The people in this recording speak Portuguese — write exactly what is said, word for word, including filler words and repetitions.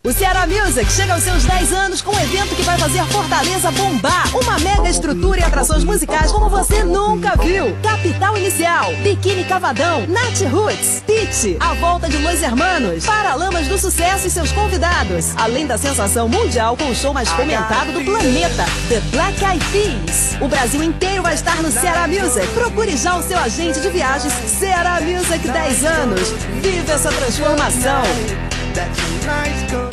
O Ceará Music chega aos seus dez anos com um evento que vai fazer Fortaleza bombar. Uma mega estrutura e atrações musicais como você nunca viu. Capital Inicial, Biquíni Cavadão, Nath Roots, Pitty, a volta de Los Hermanos, Paralamas do Sucesso e seus convidados. Além da sensação mundial com o show mais comentado do planeta, The Black Eyed Peas. O Brasil inteiro vai estar no Ceará Music. Procure já o seu agente de viagens. Ceará Music dez anos. Viva essa transformação!